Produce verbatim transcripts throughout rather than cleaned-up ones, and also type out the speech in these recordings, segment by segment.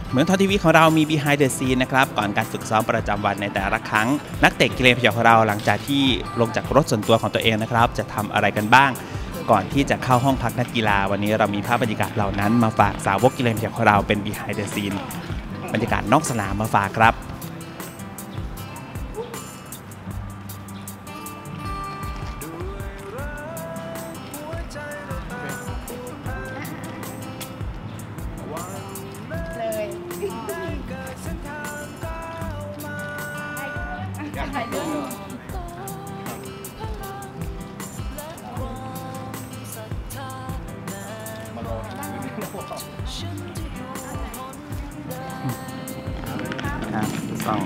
เหมือนทอทีวีของเรามี behind the scene นะครับก่อนการฝึกซ้อมประจำวันในแต่ละครั้งนักเตะกิเลนพยองของเราหลังจากที่ลงจากรถส่วนตัวของตัวเองนะครับจะทำอะไรกันบ้างก่อนที่จะเข้าห้องพักนักกีฬาวันนี้เรามีภาพบรรยากาศเหล่านั้นมาฝากสาวกกิเลนพยองของเราเป็น behind the scene บรรยากาศนอกสนามมาฝากครับครับสอง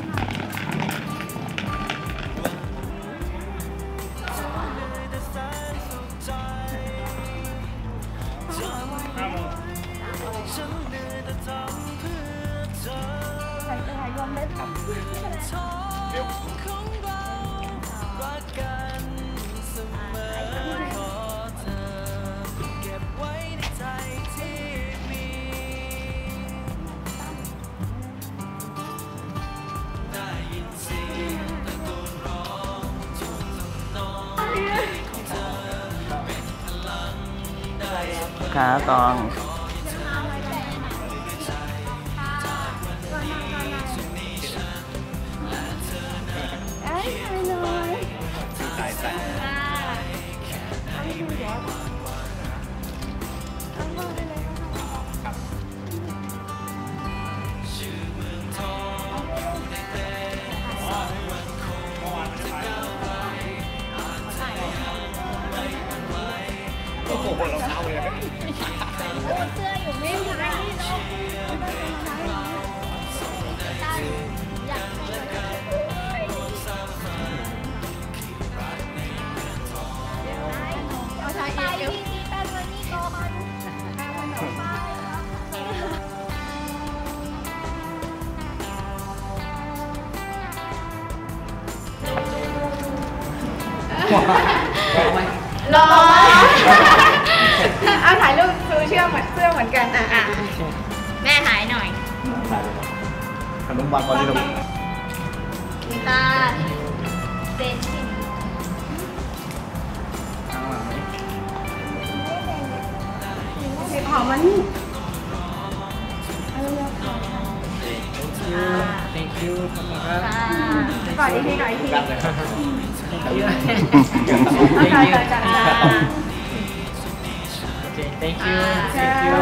ขาตองโอ้โหรองเท้าเลยเสื้ออยู่ไม่ถึงที่เอาถ่ายเองเดี๋ยวที่แป้งวันนี้ก่อนรอเอาถ่ายรูปซื้อเชื่อเหมือนเสื้อเหมือนกันอ่ะแม่ถ่ายหน่อยขนมบัตรวันนี้เราตาเป็นสิหอมมันนี่ thank you ขอบคุณครับก่อนอีกทีก่อนอีกที thank you okay thank you thank you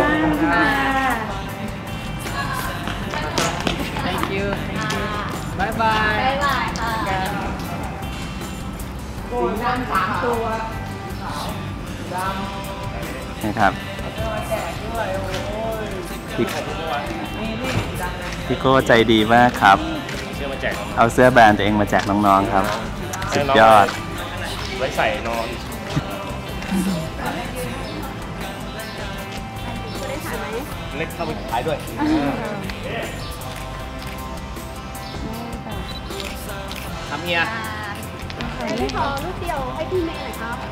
thank you thank you bye bye บ๊ายบายค่ะโกนน้ำสามตัวนะครับพี่พี่โก้ใจดีมากครับเอาเสื้อแบรนด์ตัวเองมาแจกน้องๆครับสุดยอดไว้ใส่นอนเล็กเข้าไปขายด้วยทำเฮียพี่ขอรูปเดียวให้พี่เมย์หน่อยครับ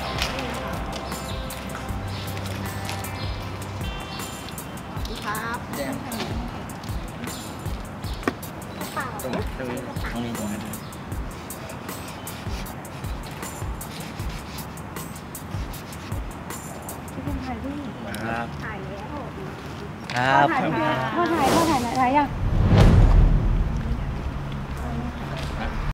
ครับตรงนี้ตรงนี้ตรงนี้ตรงนี้ถ่ายรูปครับถ่ายแล้วครับพ่อถ่ายพ่อถ่ายพ่อถ่ายอะไรยัง